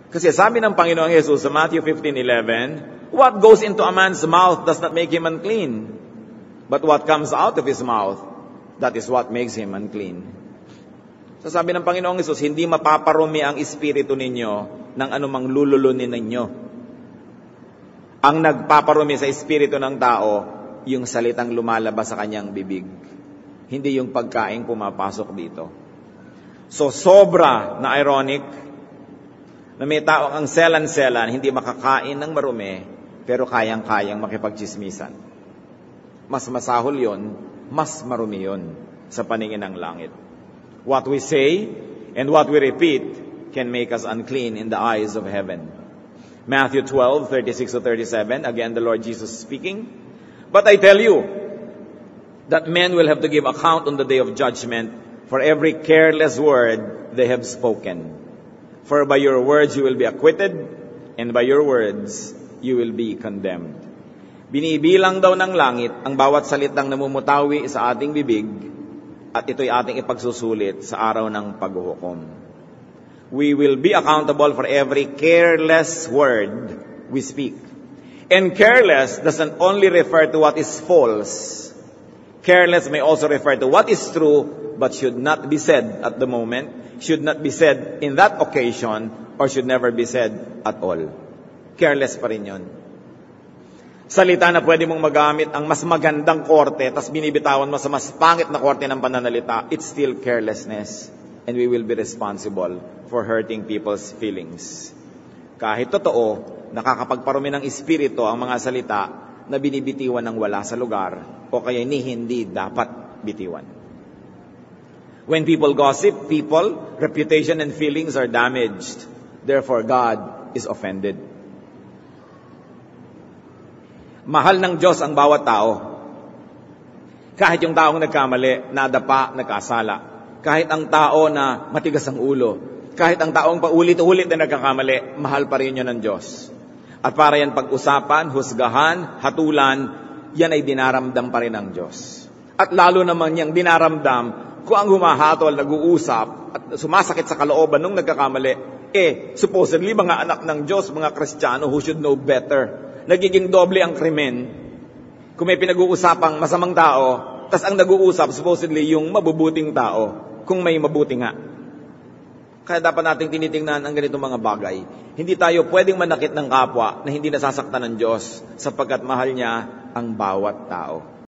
Kasi sabi ng Panginoong Jesus sa Matthew 15:11, what goes into a man's mouth does not make him unclean, but what comes out of his mouth, that is what makes him unclean. So sabi ng Panginoong Jesus, hindi mapaparumi ang espiritu ninyo ng anumang lululunin ninyo. Ang nagpaparumi sa espiritu ng tao, yung salitang lumalabas sa kanyang bibig. Hindi yung pagkain pumapasok dito. So sobra na ironic na may taong ang selan-selan, hindi makakain ng marumi, pero kayang-kayang makipagchismisan. Mas masahol yon, mas marumi yon sa paningin ng langit. What we say and what we repeat can make us unclean in the eyes of heaven. Matthew 12:36-37, again the Lord Jesus speaking. But I tell you that men will have to give account on the day of judgment for every careless word they have spoken. For by your words you will be acquitted, and by your words you will be condemned. Binibilang daw ng langit ang bawat salitang namumutawi sa ating bibig, at ito'y ating ipagsusulit sa araw ng paghuhukom. We will be accountable for every careless word we speak. And careless doesn't only refer to what is false. Careless may also refer to what is true, but should not be said at the moment, should not be said in that occasion, or should never be said at all. Careless pa rin yun. Salita na pwede mong magamit ang mas magandang korte, tas binibitawan mo sa mas pangit na korte ng pananalita, it's still carelessness. And we will be responsible for hurting people's feelings. Kahit totoo, nakakapagparumi ng espiritu ang mga salita na binibitiwan ng wala sa lugar, o kaya hindi dapat bitiwan. When people gossip, reputation and feelings are damaged. Therefore, God is offended. Mahal ng Diyos ang bawat tao. Kahit yung taong nagkamali, nadapa, nagkasala. Kahit ang tao na matigas ang ulo. Kahit ang taong paulit-ulit na nagkakamali, mahal pa rin yun ng Diyos. At para yan pag-usapan, husgahan, hatulan, yan ay dinaramdam pa rin ng Diyos. At lalo naman yung dinaramdam, kung ang humahatol, nag-uusap, at sumasakit sa kalooban nung nagkakamali, supposedly mga anak ng Diyos, mga Kristiyano who should know better. Nagiging doble ang krimen kung may pinag-uusapang masamang tao, tas ang nag-uusap supposedly yung mabubuting tao, kung may mabuti nga. Kaya dapat nating tinitingnan ang ganitong mga bagay. Hindi tayo pwedeng manakit ng kapwa na hindi nasasaktan ng Diyos sapagkat mahal niya ang bawat tao.